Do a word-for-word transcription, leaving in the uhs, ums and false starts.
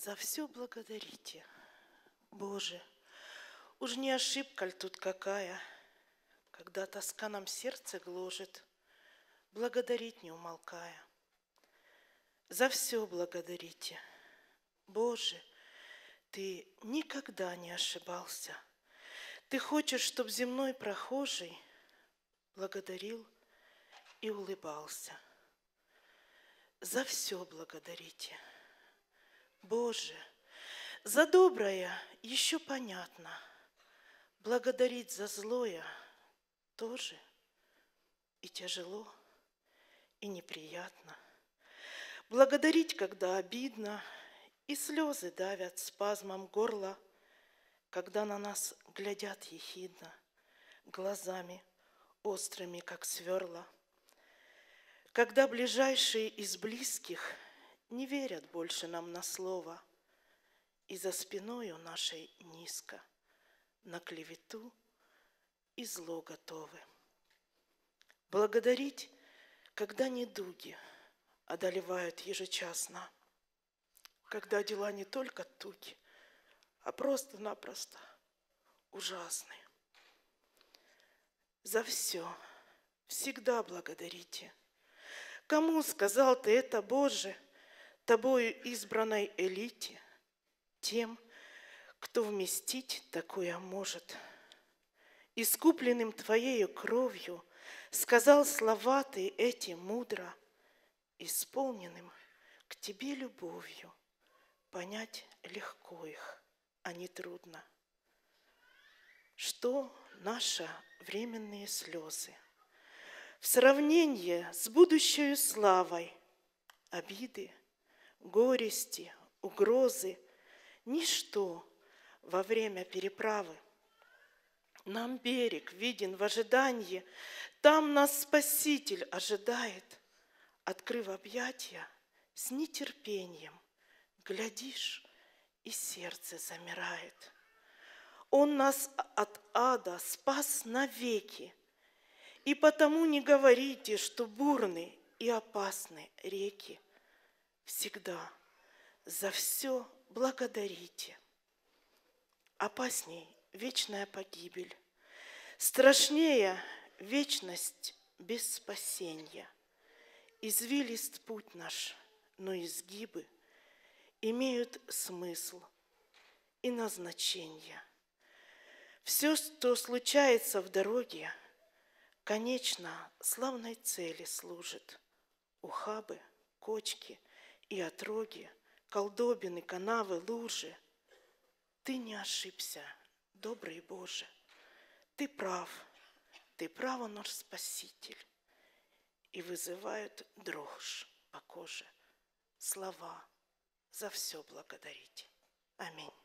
За все благодарите, Боже. Уж не ошибка ль тут какая, когда тоска нам сердце гложет, благодарить не умолкая. За все благодарите, Боже. Ты никогда не ошибался. Ты хочешь, чтоб земной прохожий благодарил и улыбался. За все благодарите, Боже. За доброе еще понятно, благодарить за злое тоже и тяжело, и неприятно. Благодарить, когда обидно, и слезы давят спазмом горла, когда на нас глядят ехидно, глазами острыми, как сверла. Когда ближайшие из близких не верят больше нам на слово, и за спиною нашей низко на клевету и зло готовы. Благодарить, когда недуги одолевают ежечасно, когда дела не только туги, а просто-напросто ужасны. За все всегда благодарите. Кому сказал ты это, Боже, тобою избранной элите? Тем, кто вместить такое может. Искупленным твоею кровью сказал слова ты эти мудро, исполненным к тебе любовью. Понять легко их, а не трудно. Что наши временные слезы в сравнении с будущей славой, обиды, горести, угрозы, ничто во время переправы. Нам берег виден в ожидании, там нас Спаситель ожидает. Открыв объятия с нетерпением, глядишь, и сердце замирает. Он нас от ада спас навеки, и потому не говорите, что бурны и опасны реки. Всегда за все благодарите. Опасней вечная погибель, страшнее вечность без спасения. Извилист путь наш, но изгибы имеют смысл и назначение. Все, что случается в дороге, конечно, славной цели служит. Ухабы, кочки и отроги, колдобины, канавы, лужи. Ты не ошибся, добрый Боже. Ты прав, ты право наш Спаситель. И вызывают дрожь по коже слова. За все благодарите. Аминь.